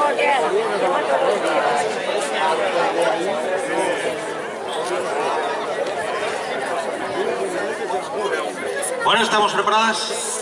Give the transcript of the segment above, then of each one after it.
Bueno, ¿estamos preparadas?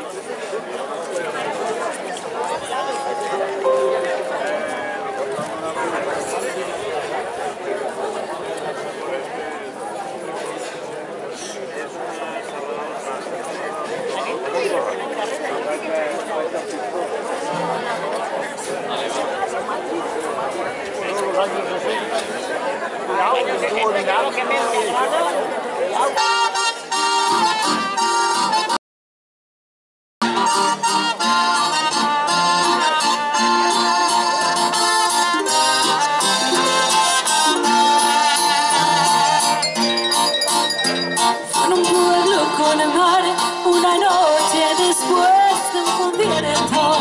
En un pueblo con el mar, una noche después de un concierto.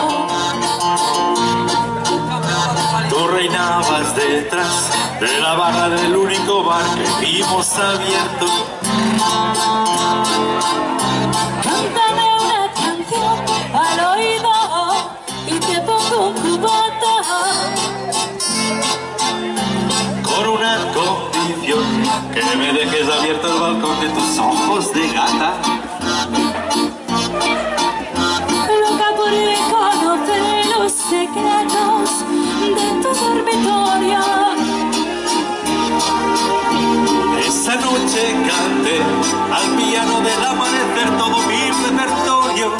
Tú reinabas detrás de la barra del único bar que vimos abierto. Cántame una canción al oído y te pongo un cubata. Con una condición, que me dejes abierto el balcón de tus ojos de gata. Loca por conocer los secretos de tu dormitorio. Esa noche canté al piano del amanecer todo mi repertorio.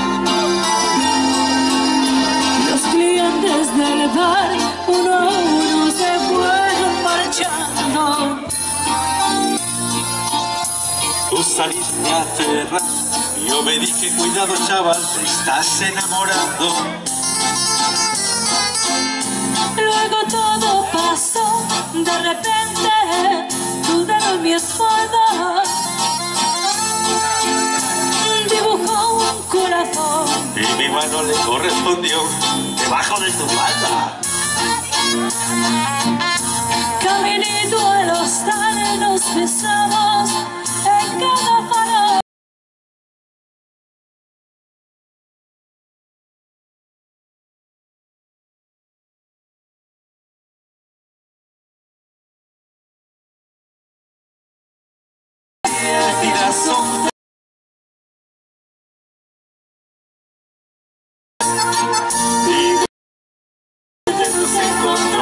Los clientes del bar uno a uno se fueron marchando. Tú saliste a cerrar y yo me dije, cuidado chaval, te estás enamorando. Luego todo pasó, de repente tu dedo en mi espalda dibujó un corazón. Y mi mano le correspondió debajo de tu falda. Caminito al hostal nos besamos en cada farol. Girasol. Y nos encontró.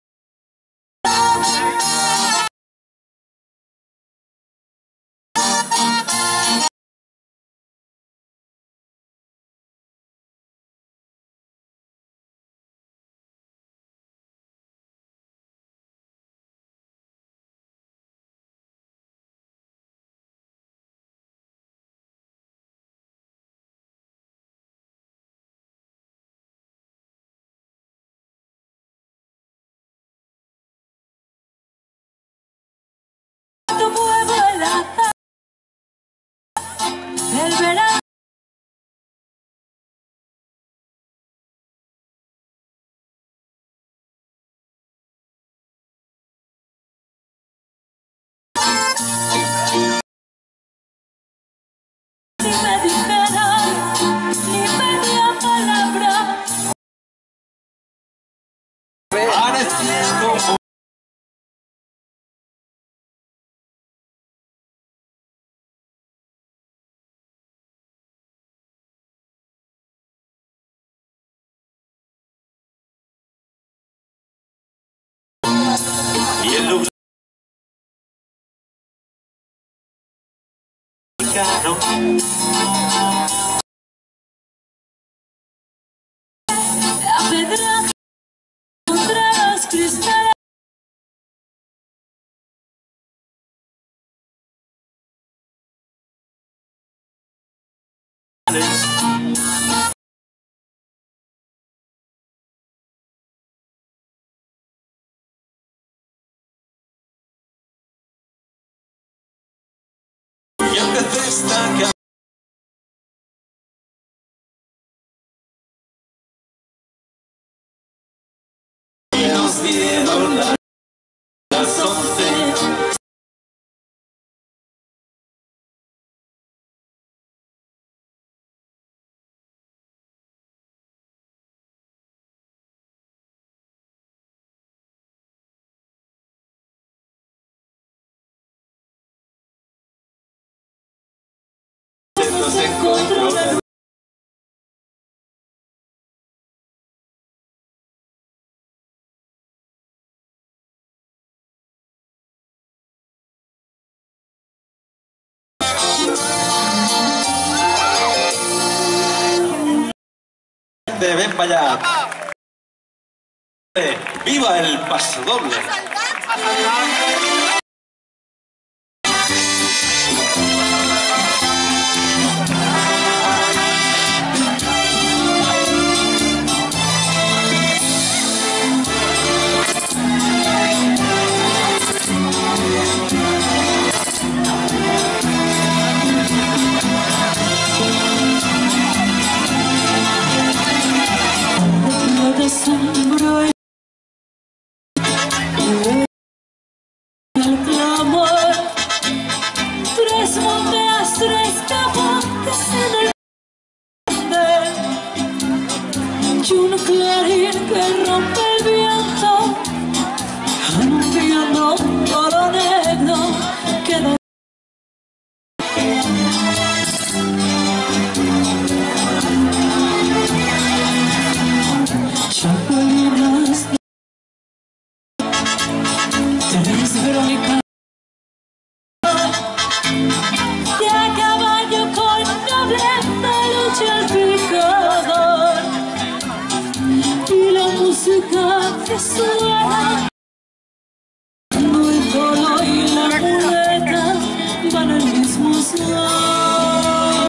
Tu pueblo en la tarde del verano. Ni me dijeron ni media palabra. Parecía como y el lugar La pedra contra los cristales. y empecé esta canción. Y nos dieron las 11. nos encontró la luz. Ven para allá. ¡Viva el pasodoble! Asombro y el clamor, tres montañas, tres capotes en el verde y un clarín que rompe el viento, anunciando todo negro que no. Chapalinas tres Verónica y a caballo con nobleza lucha el picador y la música que suena